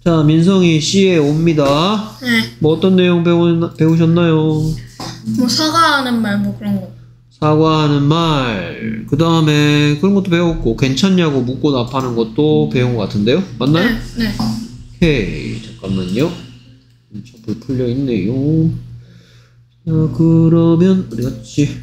자, 민성이 C에 옵니다. 네. 뭐 어떤 내용 배우셨나요? 뭐 사과하는 말 뭐 그런 거. 사과하는 말. 그 다음에 그런 것도 배웠고, 괜찮냐고 묻고 답하는 것도 배운 것 같은데요? 맞나요? 네. 오케이. 잠깐만요. 첩불 풀려 있네요. 자, 그러면 어디 갔지?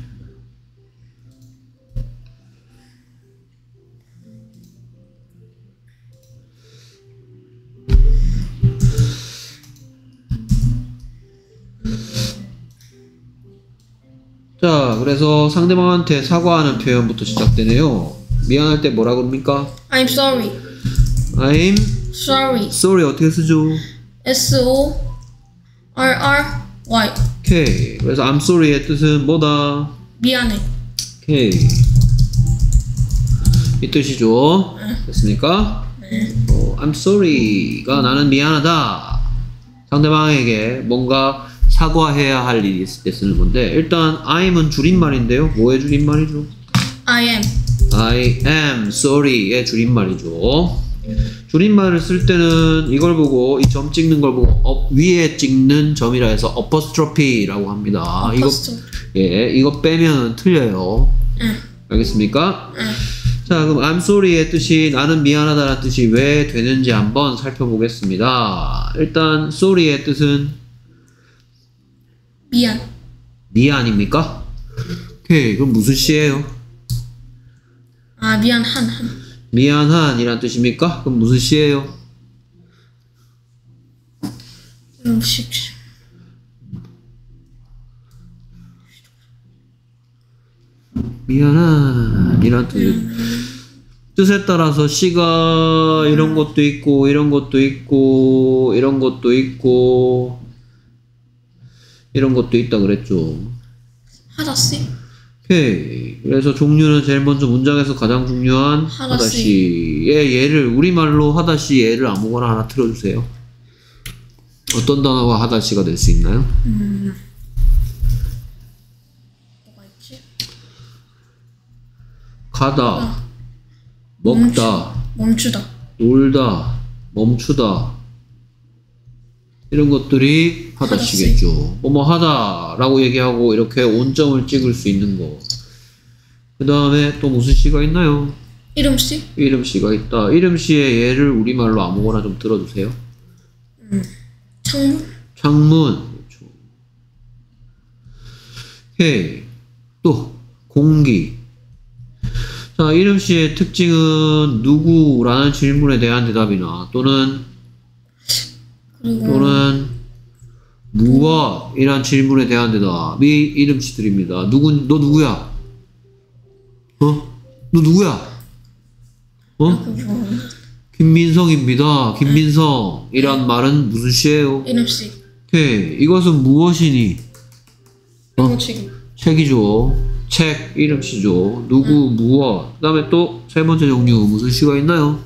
자, 그래서 상대방한테 사과하는 표현부터 시작되네요. 미안할 때 뭐라 그럽니까? I'm sorry. I'm Sorry. sorry 어떻게 쓰죠? S-O-R-R-Y. 오케이. 그래서 I'm sorry의 뜻은 뭐다? 미안해. 오케이. 이 뜻이죠. 됐습니까? I'm sorry가 나는 미안하다. 상대방에게 뭔가 사과해야 할 일이 있을 때 쓰는 건데, 일단 I'm은 줄임말인데요. 뭐의 줄임말이죠? I am. I am sorry의 줄임말이죠. 줄임말을 쓸 때는 이걸 보고, 이 점 찍는 걸 보고 위에 찍는 점이라 해서 apostrophe라고 합니다. 이거 빼면 틀려요. 알겠습니까? 자, 그럼 I'm sorry의 뜻이 나는 미안하다는 뜻이 왜 되는지 한번 살펴보겠습니다. 일단 sorry의 뜻은 미안입니까? 오케이. 그럼 무슨 시예요? 아, 미안한. 미안한이란 뜻입니까? 그럼 무슨 시예요? 미안한이란 뜻에 따라서 시가 이런 것도 있고 이런 것도 있고 이런 것도 있고 이런 것도 있다 그랬죠. 하다시. 오케이. 그래서 종류는 제일 먼저 문장에서 가장 중요한 하다시의 예를 우리말로 하다시 예를 아무거나 하나 틀어주세요. 어떤 단어가 하다시가 될 수 있나요? 뭐가 있지? 가다, 먹다, 멈추다, 놀다, 멈추다 이런 것들이 하다시겠죠. 뭐뭐 하다라고 얘기하고 이렇게 온점을 찍을 수 있는 거. 그 다음에 또 무슨 시가 있나요? 이름씨? 이름시가 있다. 이름시의 예를 우리말로 아무거나 좀 들어주세요. 창문. 그렇죠. 오케이. 또 공기. 자, 이름시의 특징은 누구라는 질문에 대한 대답이나 또는 무엇이란 질문에 대한 대답이 이름시들입니다. 너 누구야? 너 누구야? 김민성입니다. 김민성이란 말은 무슨 시예요? 이름씨. 오케이. 이것은 무엇이니? 책이죠. 책, 이름시죠. 누구, 무엇. 그 다음에 또 세 번째 종류 무슨 시가 있나요?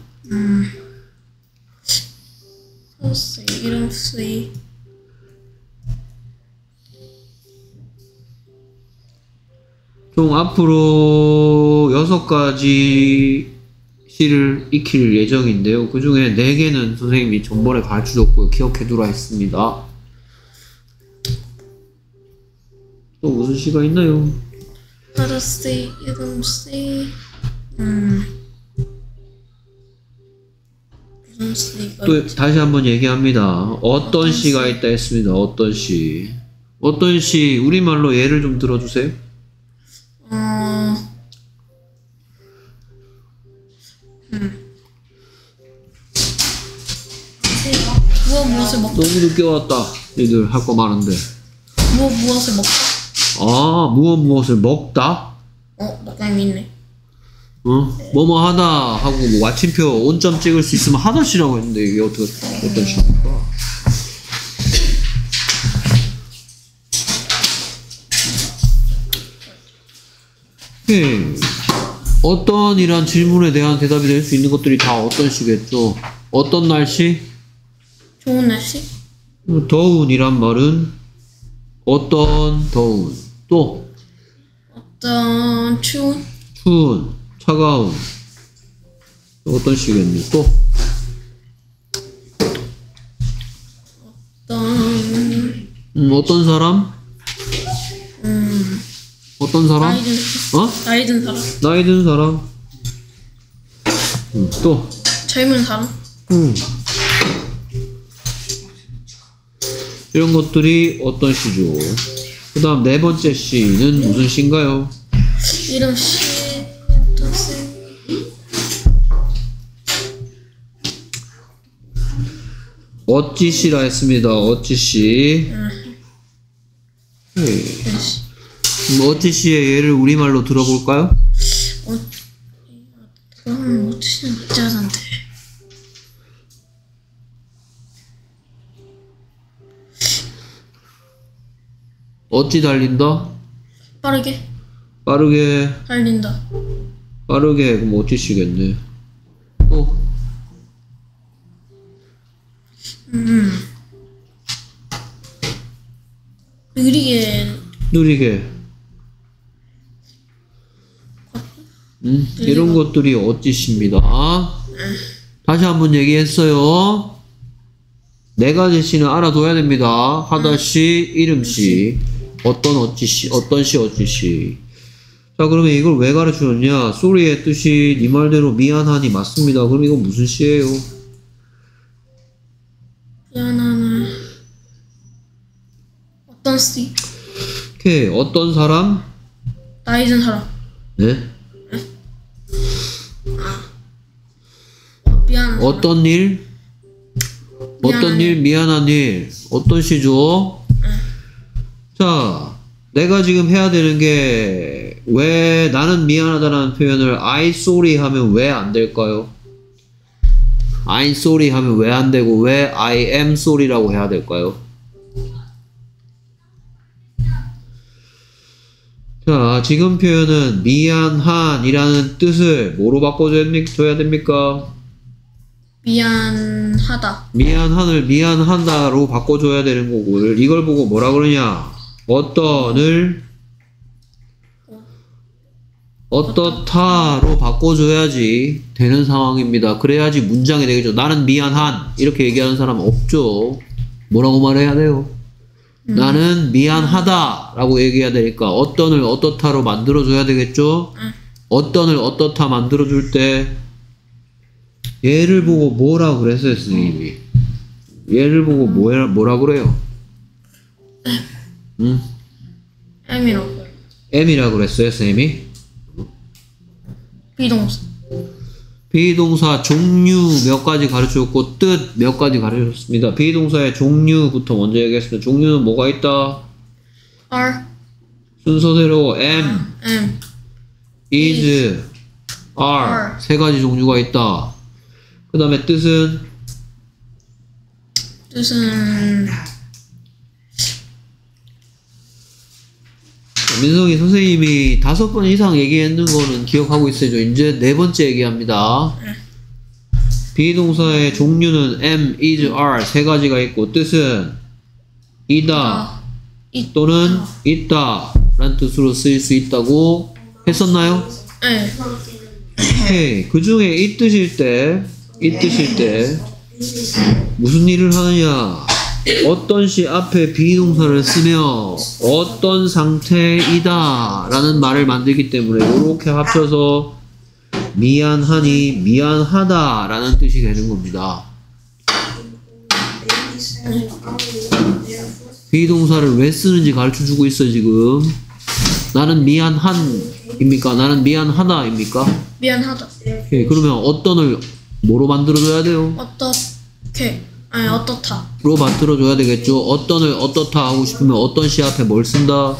이름씨. 총 앞으로 6가지 시를 익힐 예정인데요. 그 중에 4개는 선생님이 전번에 가르쳐줬고요. 기억해두라 했습니다. 또 무슨 시가 있나요? 하다시, 이름씨. 무슨 시가 또 있지? 다시 한번 얘기합니다. 어떤 시가 있다 했습니다. 어떤 시. 어떤 시, 우리말로 예를 좀 들어주세요. 무엇을 먹다. 너무 늦게 왔다. 니들 할 거 많은데. 무엇을 먹다. 아, 무엇을 먹다? 먹감이 있네. 뭐뭐 하다 하고 뭐 마침표 온점 찍을 수 있으면 하다시라고 했는데 이게 어떤 시입니까? 어떤 이란 질문에 대한 대답이 될 수 있는 것들이 다 어떤 시겠죠? 어떤 날씨? 좋은 날씨? 더운이란 말은 어떤 더운 또 어떤 추운? 차가운 어떤 시겠니 또 어떤 사람? 어떤 사람? 나이 든 사람. 나이 든 사람. 또. 젊은 사람. 이런 것들이 어떤 시죠? 그 다음 네 번째 시는 무슨 시인가요? 이름 씨. 어떤 씨? 어찌 시라 했습니다. 어찌 시. 어찌 시의 예를 우리말로 들어볼까요? 그럼 어찌는 어찌 하던데. 어찌 달린다? 빠르게 빠르게. 달린다. 빠르게. 그럼 어찌 시겠네. 또. 느리게. 느리게. 이런 것들이 어찌시입니다. 다시 한번 얘기했어요. 네 가지 시는 알아둬야 됩니다. 하다시, 이름시, 어떤 어찌시, 어떤 시, 어찌시. 자, 그러면 이걸 왜 가르쳐줬냐? sorry의 뜻이 네 말대로 미안하니 맞습니다. 그럼 이건 무슨 시예요? 미안하네. 어떤 씨? 오케이. 어떤 사람? 나이 든 사람. 네? 미안한 어떤 일? 어떤 일? 미안한 일. 어떤 시죠? 자, 내가 지금 해야 되는 게 왜 나는 미안하다라는 표현을 I sorry 하면 왜 안 될까요? I'm sorry 하면 왜 안 되고 왜 I am sorry라고 해야 될까요? 자, 지금 표현은 미안한이라는 뜻을 뭐로 바꿔줘야 됩니까? 미안하다. 미안한을 미안하다로 바꿔줘야 되는 거고 이걸 보고 뭐라 그러냐? 어떤을 어떻다로 바꿔줘야지 되는 상황입니다. 그래야지 문장이 되겠죠. 나는 미안한 이렇게 얘기하는 사람은 없죠. 뭐라고 말해야 돼요? 나는 미안하다 라고 얘기해야 되니까 어떤을 어떻다로 만들어줘야 되겠죠. 어떤을 어떻다 만들어줄 때 얘를 보고 뭐라 그랬어요 선생님이? 얘를 보고 뭐라 그래요? M이라고. M이라 그랬어요 선생님이? 비동사. 비동사 종류 몇 가지 가르쳐줬고 뜻 몇 가지 가르쳐줬습니다. 비동사의 종류부터 먼저 얘기했습니다. 종류는 뭐가 있다? R. 순서대로 am, M. is, are 세 가지 종류가 있다. 그 다음에 뜻은 민성이 선생님이 5번 이상 얘기했는 거는 기억하고 있어야죠. 이제 네 번째 얘기합니다. 비동사의 종류는 am, is, are 세 가지가 있고 뜻은 이다 또는 있다 라는 뜻으로 쓰일 수 있다고 했었나요? 네. 오케이. 그 중에 이 뜻일 때 무슨 일을 하느냐? 어떤 시 앞에 비동사를 쓰며 어떤 상태이다 라는 말을 만들기 때문에 이렇게 합쳐서 미안하니 미안하다 라는 뜻이 되는 겁니다. 비동사를 왜 쓰는지 가르쳐주고 있어요 지금. 나는 미안한입니까? 나는 미안하다입니까? 미안하다. 오케이. 그러면 어떤을 뭐로 만들어줘야 돼요? 어떻게? 아니 어떻다. 로 만들어줘야 되겠죠. 어떤을 어떻다 하고 싶으면 어떤 시 앞에 뭘 쓴다?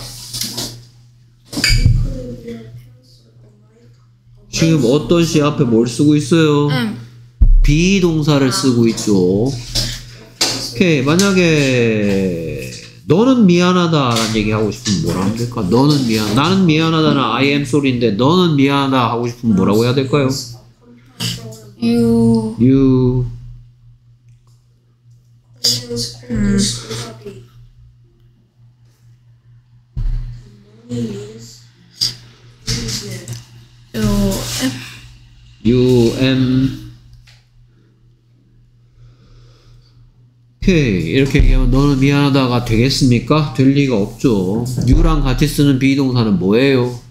지금 어떤 시 앞에 뭘 쓰고 있어요? 비동사를 쓰고 있죠. 오케이. 만약에 너는 미안하다라는 얘기 하고 싶으면 뭐라 하면 될까? 나는 미안하다는 I am sorry인데 너는 미안하다 하고 싶으면 뭐라고 해야 될까요? You 오케이. 이렇게 얘기하면 너는 미안하다가 되겠습니까? 될 리가 없죠. you랑 같이 쓰는 비동사는 뭐예요?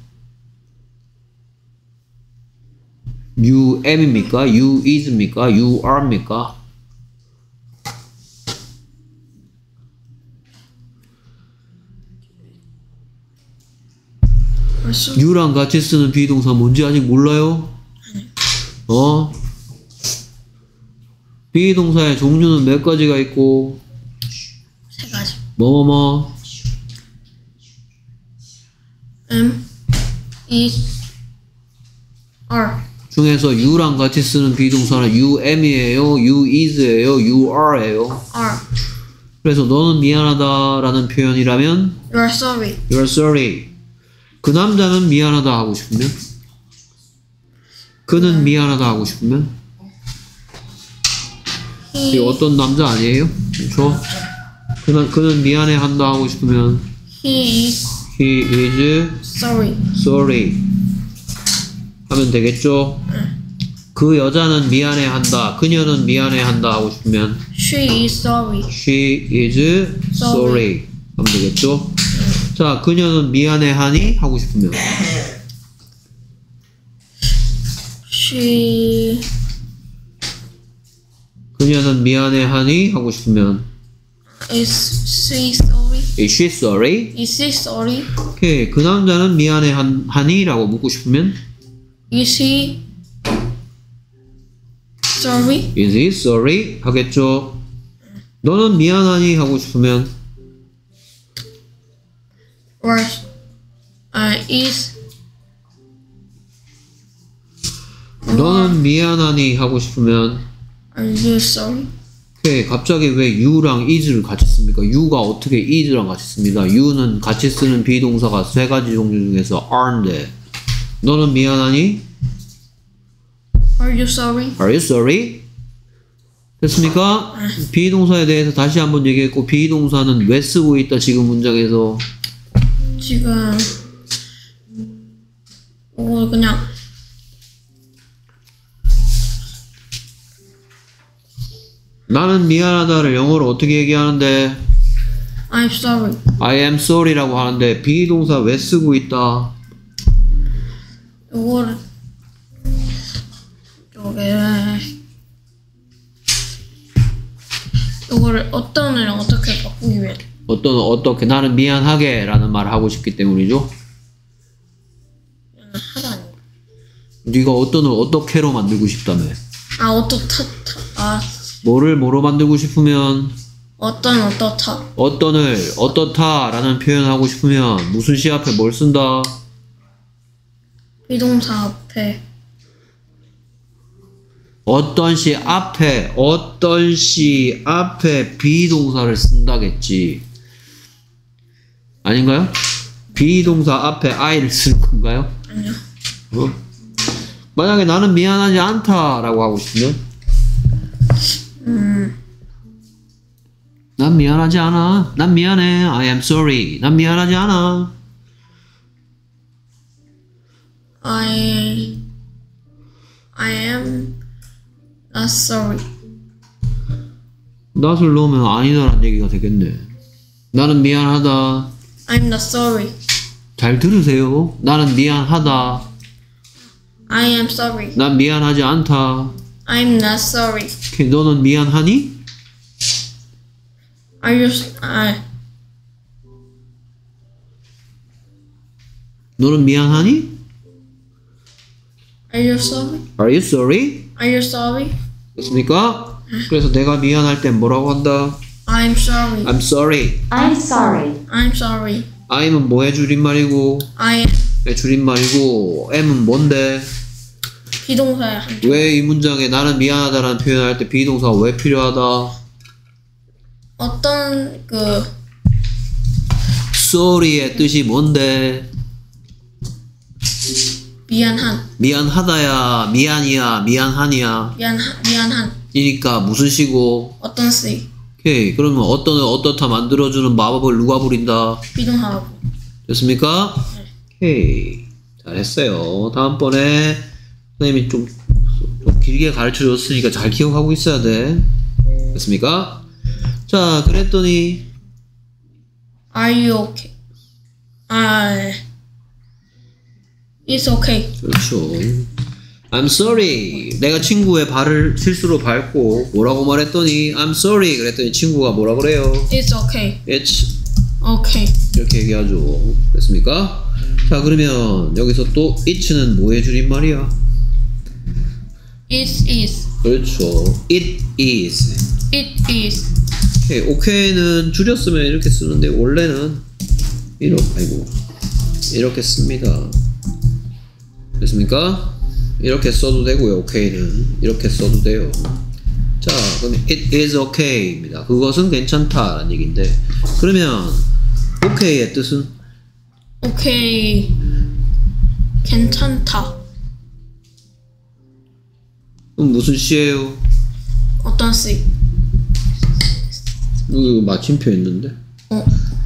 you am입니까? you is입니까? you are입니까? 벌써 you랑 같이 쓰는 비동사 뭔지 아직 몰라요? 비동사의 종류는 몇 가지가 있고 세 가지. 뭐뭐뭐 am, is, are. 중에서 you랑 같이 쓰는 비동사는 you am이에요, you is예요, you are예요. are. 그래서 너는 미안하다라는 표현이라면 You're sorry. you're sorry. 그 남자는 미안하다 하고 싶으면 그는 미안하다 하고 싶으면 이 He, 어떤 남자 아니에요? 그렇죠? 그는 미안해 한다 하고 싶으면 he is he is sorry. sorry 하면 되겠죠? 그 여자는 미안해 한다, 그녀는 미안해 한다 하고 싶으면 She is sorry. she is sorry 하면 되겠죠? 자, 그녀는 미안해 하니 하고 싶으면 She 그녀는 미안해 하니 하고 싶으면 is she sorry. is she sorry? Is she sorry? 오케이. 그 남자는 미안해 하니? 라고 묻고 싶으면 Is he sorry? is he sorry? 하겠죠. 너는 미안하니? 하고 싶으면 Or is 너는 미안하니? 하고 싶으면 are you sorry? 오케이. 갑자기 왜 you랑 is를 같이 씁니까? you가 어떻게 is랑 같이 씁니다. you는 같이 쓰는 비동사가 세 가지 종류 중에서 are인데 너는 미안하니? Are you sorry? Are you sorry? 됐습니까? 비동사에 대해서 다시 한번 얘기했고 비동사는 왜 쓰고 있다 지금 문장에서 지금 이거 그냥 나는 미안하다를 영어로 어떻게 얘기하는데 I'm sorry. I am sorry라고 하는데 비동사 왜 쓰고 있다? 이거를 이거를 어떤 애랑 어떻게 바꾸기 위해 어떻게 나는 미안하게 라는 말을 하고 싶기 때문이죠. 하다니. 네가 어떤을 어떻게로 만들고 싶다며. 아 뭐를 뭐로 만들고 싶으면 어떻다. 어떤을 어떻다 라는 표현하고 싶으면 무슨 시 앞에 뭘 쓴다? 비동사 앞에 어떤 시 앞에 비동사를 쓴다겠지. 아닌가요? 비동사 앞에 I를 쓸 건가요? 아니요. 만약에 나는 미안하지 않다라고 하고 싶으면 난 미안하지 않아. 난 미안해. I am sorry. 난 미안하지 않아. I am not sorry. not을 넣으면 아니다라는 얘기가 되겠네. 나는 미안하다. I'm not sorry. 잘 들으세요. 나는 미안하다. I am sorry. 난 미안하지 않다. I'm not sorry. 오케이, 너는 미안하니? Are you 너는 미안하니? Are you sorry? Are you sorry? Are you sorry? 됐습니까? 그래서 내가 미안할 땐 뭐라고 한다? I'm sorry. I'm sorry. I'm sorry. I'm sorry. I'는 뭐의 줄임말이고 I am 의 줄임말이고 M은 뭔데? 비동사의 한 왜 이 문장에 나는 미안하다라는 표현할 때 비동사가 왜 필요하다? 어떤 sorry의 뜻이 뭔데? 미안한 미안하다야, 미안이야, 미안하니야 미안한 이니까 무슨 시고? 어떤 씨 오케이. 그러면 어떤을 어떻다 만들어주는 마법을 누가 부린다? 비동사하고 됐습니까? 오케이. 잘했어요. 다음번에 선생님이 좀 길게 가르쳐 줬으니까 잘 기억하고 있어야 돼. 됐습니까? 자, 그랬더니 Are you okay? It's okay. 그렇죠. I'm sorry. 내가 친구의 발을 실수로 밟고 뭐라고 말했더니 I'm sorry. 그랬더니 친구가 뭐라 그래요? It's okay. It's Okay. 이렇게 얘기하죠. 됐습니까? 자, 그러면 여기서 또 it는 뭐의 줄임말이야? It is. 그렇죠. It is. It is. 오케이. okay는 줄였으면 이렇게 쓰는데 원래는 이렇게 씁니다. 됐습니까? 이렇게 써도 되고요. okay는 이렇게 써도 돼요. 자, 그럼 it is okay입니다. 그것은 괜찮다라는 얘기인데, 그러면 okay의 뜻은 Okay. 괜찮다. 그럼 무슨 시예요? 어떤 시? 이거 마침표 있는데. 어.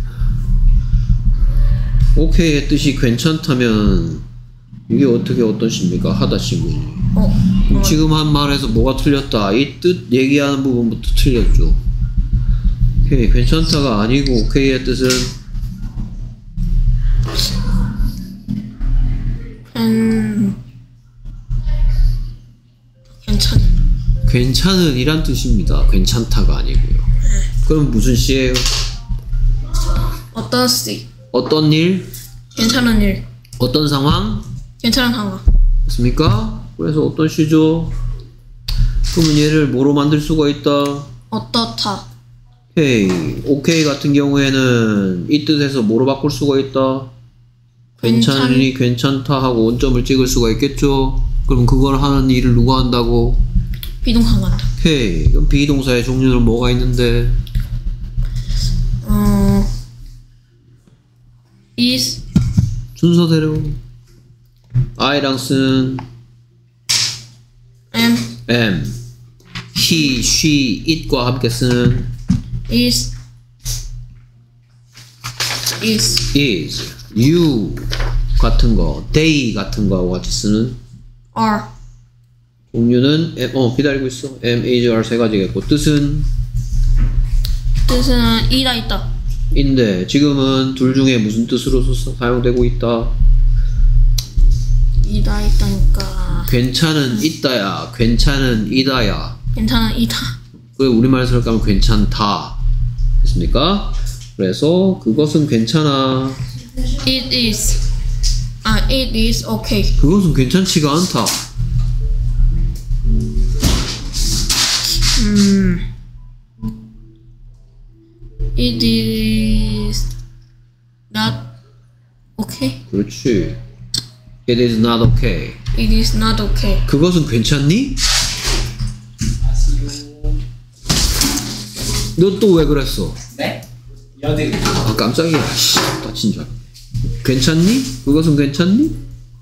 okay의 뜻이 괜찮다면 이게 어떻게 어떤 시입니까? 하다 시군이. 그럼 지금 한 말에서 뭐가 틀렸다? 이 뜻 얘기하는 부분부터 틀렸죠. 오케이, 괜찮다가 아니고 okay의 뜻은 괜찮은 이란 뜻입니다. 괜찮다가 아니고요. 그럼 무슨 시예요? 어떤 시? 어떤 일? 괜찮은 일. 어떤 상황? 괜찮은 상황. 됐습니까? 그래서 어떤 시죠? 그러면 얘를 뭐로 만들 수가 있다? 어떻다. 오케이 같은 경우에는 이 뜻에서 뭐로 바꿀 수가 있다? 괜찮으니 괜찮다 하고 원점을 찍을 수가 있겠죠? 그럼 그걸 하는 일을 누가 한다고? 비동사가 한다. 오케이. 그럼 비동사의 종류는 뭐가 있는데? is. 순서대로 I랑 쓴 am, he, she, it과 함께 쓰는 is. you 같은 거, they 같은 거하고 같이 쓰는 are. 종류는 기다리고 있어. am, is, are 세 가지겠고 뜻은 이다 있다. 인데 지금은 둘 중에 무슨 뜻으로 사용되고 있다? 이다 있다니까. 괜찮은 있다야, 괜찮은 이다야. 괜찮은 이다. 그 우리말에서 그렇게 하면 괜찮다. 됐습니까? 그래서 그것은 괜찮아. It is. It is okay. 그것은 괜찮지가 않다. It is not okay. 그렇지. It is not okay. It is not okay. 그것은 괜찮니? 너 또 왜 그랬어? 네? 여드. 아, 깜짝이야. 씨, 다친 줄. 괜찮니? 그것은 괜찮니?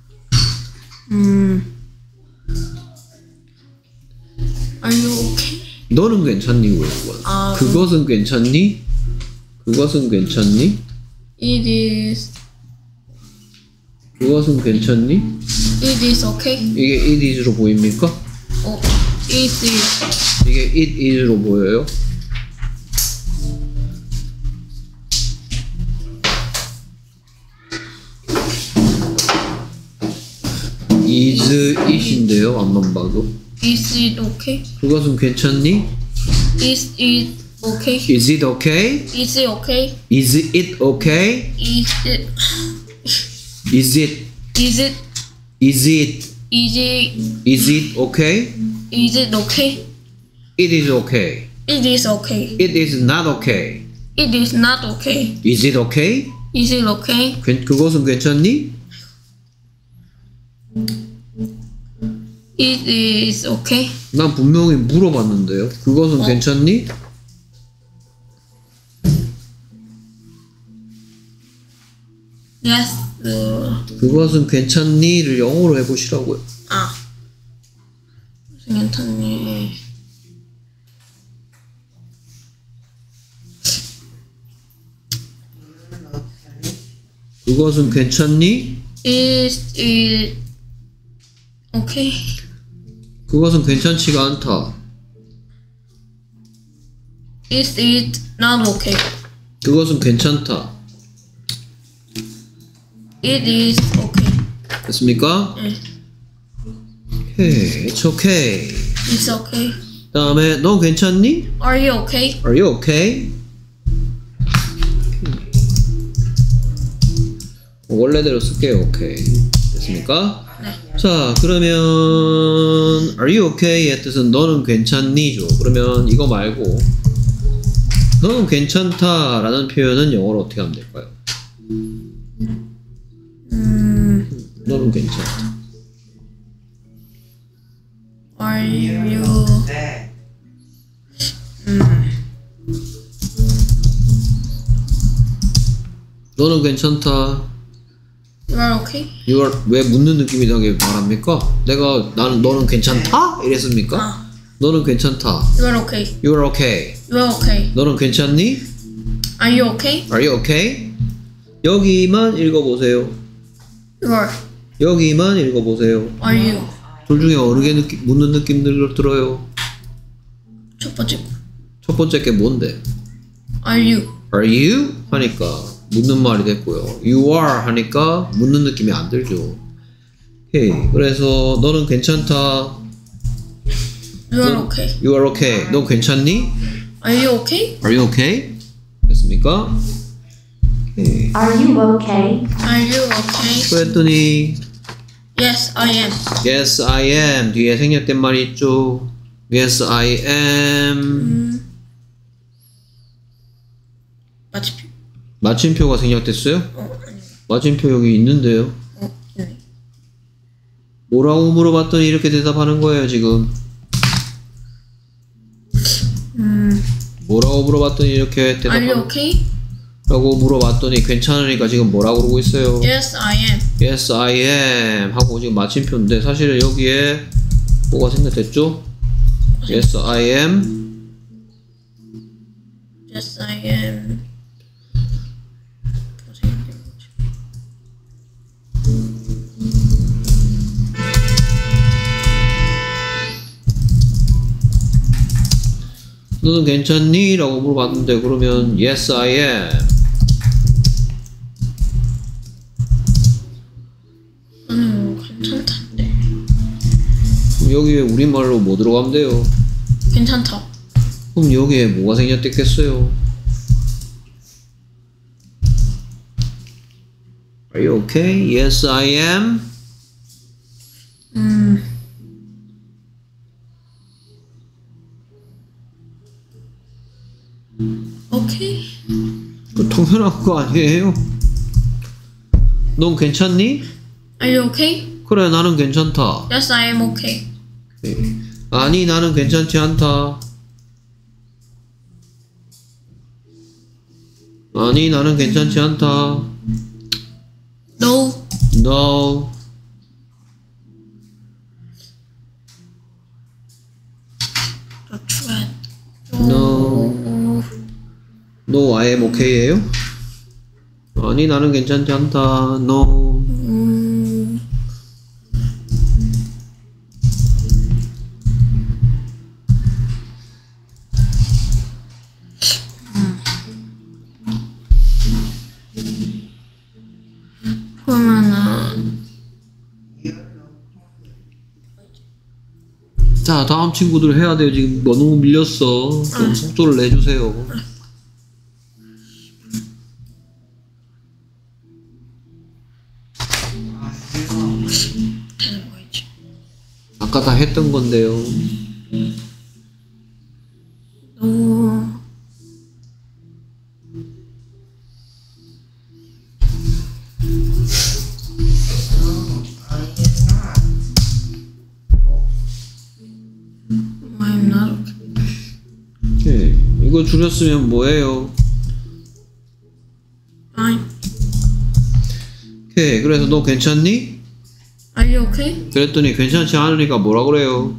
Are you okay? 너는 괜찮니? 왜 그건? 그것은 괜찮니? 그것은 괜찮니? It is. 그것은 괜찮니? It is okay. 이게 it is로 보입니까? It is. 이게 it is로 보여요? is it인데요, 앞만 봐도. Is it okay? 그것은 괜찮니? Is it okay? Is it okay? Is it okay? Is it okay? Is it? Is it? Is it? Is it? Is it? Is it okay? Is it okay? It is okay. It is okay. It is not okay. It is not okay. Is it okay? Is it okay? 그것은 괜찮니? It is okay. 난 분명히 물어봤는데요. 그것은 괜찮니? Yes. 그것은 괜찮니?를 영어로 해보시라고요. 괜찮니? 그것은 괜찮니? Is it okay? 그것은 괜찮지가 않다. Is it not okay? 그것은 괜찮다. It is okay. 됐습니까? 네. Okay, it's okay. It's okay. 다음에 너 괜찮니? Are you okay? Are you okay? 원래대로 쓸게요. Okay. 됐습니까? 네. 자, 그러면 Are you okay의 뜻은 너는 괜찮니죠. 그러면 이거 말고 너는 괜찮다라는 표현은 영어로 어떻게 하면 될까요? 너는 괜찮다. Are you? 너는 괜찮다. You are okay? You are, 왜 묻는 느낌이 나게 말합니까? 너는 괜찮다? 이랬습니까? 아. 너는 괜찮다. You are okay. You are okay. You are okay. 너는 괜찮니? Are you okay? Are you okay? 여기만 읽어보세요. You are. 여기만 읽어보세요. Are you? 둘 중에 어느 게 묻는 느낌들 들어요? 첫 번째. 첫 번째 게 뭔데? Are you? Are you? 하니까 묻는 말이 됐고요. You are 하니까 묻는 느낌이 안 들죠. 오케이. 그래서 너는 괜찮다. You are okay. You are okay. 너 괜찮니? Are you okay? Are you okay? 됐습니까? 오케이. Are you okay? Are you okay? 그랬더니 Yes, I am. Yes, I am. 뒤에 생략된 말이 있죠. Yes, I am. 마침표. 마침표가 생략됐어요? 아니. 마침표 여기 있는데요. 네. 뭐라고 물어봤더니 이렇게 대답하는 거예요, 지금. 뭐라고 물어봤더니 이렇게 Are you 대답하는 okay? 라고 물어봤더니 괜찮으니까 지금 뭐라고 그러고 있어요? Yes, I am. Yes, I am. 하고 지금 마침표인데 사실은 여기에 뭐가 생략됐죠? Yes, I am. Yes, I am. 너는 괜찮니? 라고 물어봤는데 그러면 Yes, I am. 괜찮던데. 그럼 여기에 우리말로 뭐 들어가면 돼요? 괜찮다. 그럼 여기에 뭐가 생략됐겠어요? Are you okay? Yes, I am. Okay. 그 통편한 거 아니에요? 넌 괜찮니? Are you okay? 그래, 나는 괜찮다. Yes, I am okay. 아니, 나는 괜찮지 않다. 아니, 나는 괜찮지 않다. No. No. No. No, I am okay예요? 아니, 나는 괜찮지 않다. No. 그러면은 자, 다음 친구들 해야 돼요. 지금 너무 밀렸어. 좀 속도를 내주세요. 되는 거지. 아까 다 했던 건데요. No. I'm not okay. 오케이. 이거 줄였으면 뭐예요? I'm. 오케이. 그래서 너 괜찮니? Are you okay? 그랬더니 괜찮지 않으니까 뭐라 그래요?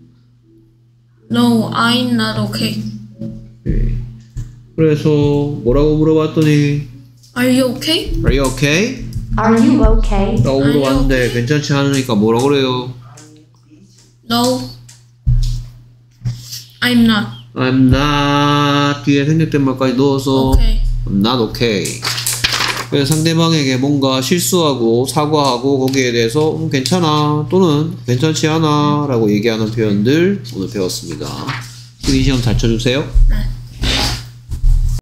No, I'm not okay. 오케이. 그래서 뭐라고 물어봤더니 Are you okay? Are you okay? Are you okay? 라고 Are you 물어봤는데 okay? 괜찮지 않으니까 뭐라 그래요? No. I'm not. I'm not 뒤에 생략된 말까지 넣어서 Okay. I'm not okay. 그래서 상대방에게 뭔가 실수하고 사과하고 거기에 대해서 괜찮아 또는 괜찮지 않아 라고 얘기하는 표현들 오늘 배웠습니다. 스크린 시험 잘 쳐주세요. 네.